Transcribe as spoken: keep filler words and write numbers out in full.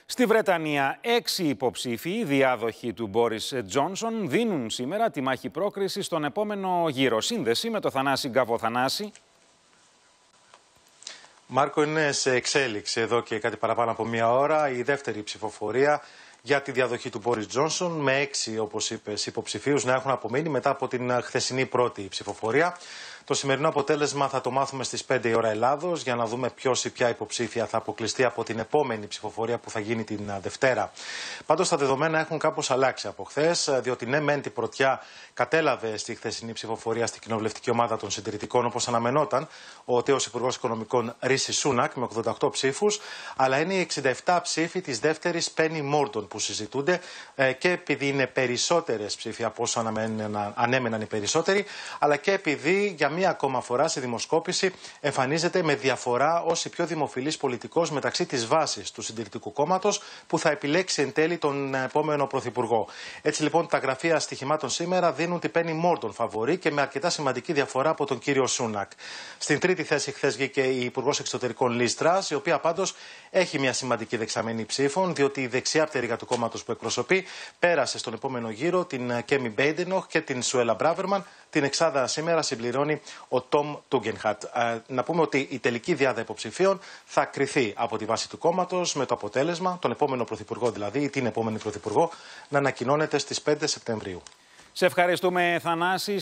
Στη Βρετανία, έξι υποψήφοι, διάδοχοι του Μπόρις Τζόνσον, δίνουν σήμερα τη μάχη πρόκρισης στον επόμενο γύρο. Σύνδεση με το Θανάση Γκαβό. Θανάση. Μάρκο, είναι σε εξέλιξη εδώ και κάτι παραπάνω από μία ώρα η δεύτερη ψηφοφορία για τη διαδοχή του Μπόρις Τζόνσον, με έξι, όπως είπες, υποψηφίους να έχουν απομείνει μετά από την χθεσινή πρώτη ψηφοφορία. Το σημερινό αποτέλεσμα θα το μάθουμε στις πέντε η ώρα Ελλάδος, για να δούμε ποιος ή ποια υποψήφια θα αποκλειστεί από την επόμενη ψηφοφορία που θα γίνει την Δευτέρα. Πάντως τα δεδομένα έχουν κάπως αλλάξει από χθες, διότι ναι, μεν την πρωτιά κατέλαβε στη χθεσινή ψηφοφορία στην κοινοβουλευτική ομάδα των συντηρητικών, όπως αναμενόταν, ο τέος Υπουργός Οικονομικών Ρίση Σούνακ με ογδόντα οκτώ ψήφους, αλλά είναι οι εξήντα επτά ψήφοι της δεύτερης Πένι Μόρντον που συζητούνται, και επειδή είναι περισσότερες ψήφοι από όσο ανέμεναν οι περισσότεροι, αλλά και επειδή για μία ακόμα φορά στη δημοσκόπηση εμφανίζεται με διαφορά ως η πιο δημοφιλής πολιτικός μεταξύ της βάσης του Συντηρητικού Κόμματος, που θα επιλέξει εν τέλει τον επόμενο πρωθυπουργό. Έτσι λοιπόν τα γραφεία στοιχημάτων σήμερα δίνουν την Πένι Μόρντον φαβορί και με αρκετά σημαντική διαφορά από τον κύριο Σούνακ. Στην τρίτη θέση χθες βγήκε η Υπουργός Εξωτερικών Λις Τρας, η οποία πάντως έχει μια σημαντική δεξαμενή ψήφων, διότι η δεξιά πτέρυγα του κόμματος που εκπροσωπεί πέρασε στον επόμενο γύρο την Κέμι Μπέιντενοχ και την Σουέλα Μπράβερμαν. Την εξάδα σήμερα συμπληρώνει ο Τόμ Τούγκενχατ. Ε, να πούμε ότι η τελική διάδα υποψηφίων θα κριθεί από τη βάση του κόμματος, με το αποτέλεσμα, τον επόμενο πρωθυπουργό δηλαδή, ή την επόμενη πρωθυπουργό, να ανακοινώνεται στις πέντε Σεπτεμβρίου. Σε ευχαριστούμε, Θανάση.